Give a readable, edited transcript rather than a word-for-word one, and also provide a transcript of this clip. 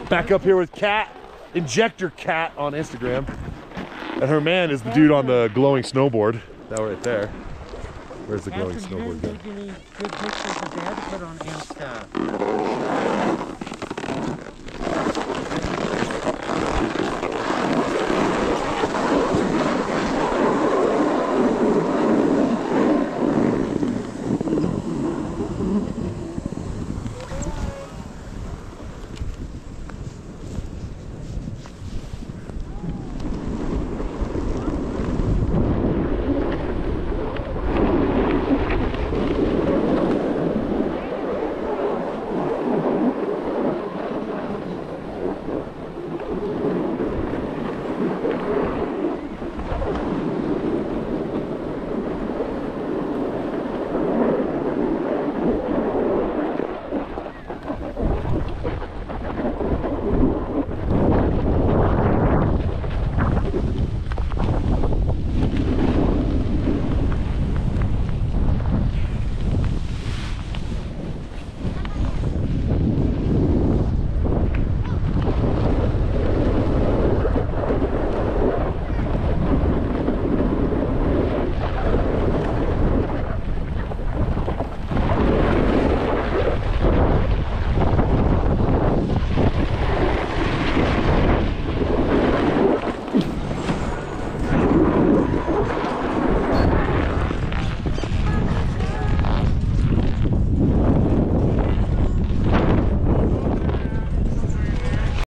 Back up here with Kat, Injector Kat on Instagram. And her man is the dude on the glowing snowboard. That right there. Where's the glowing snowboard? You didn't take any good pictures of Dad to put on Insta.